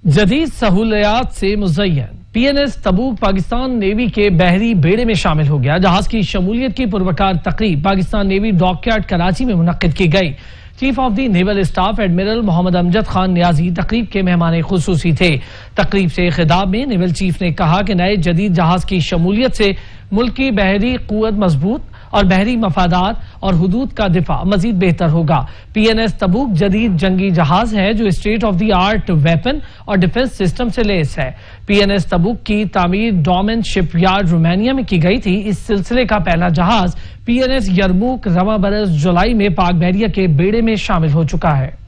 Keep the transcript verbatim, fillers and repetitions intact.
जदीद सहूलियात से मुज़य्यन P N S Tabuk Pakistan navy के बहरी बेड़े में शामिल हो गया। जहाज की शमूलियत की पुरवकार तकरीब पाकिस्तान नेवी डॉकयार्ड कराची में मुनक्किद की गई। Chief of the naval staff admiral Mohammad Amjad Khan Niazi तकरीब के मेहमान खुसूसी थे। तकरीब से खिताब में नेवल चीफ ने कहा कि नए जदीद जहाज की शमूलियत से मुल्क की बहरी कुव्वत मजबूत और बहरी मफादात और हुदूद का दिफा मजीद बेहतर होगा। पी एन एस तबूक जदीद जंगी जहाज है जो state of the art weapon और डिफेंस सिस्टम से लैस है। पी एन एस तबूक की तामीर डोमेन शिपयार्ड रोमानिया में की गई थी। इस सिलसिले का पहला जहाज पी एन एस यरमूक रवा बरस जुलाई में पाक बहरिया के बेड़े में शामिल हो चुका है।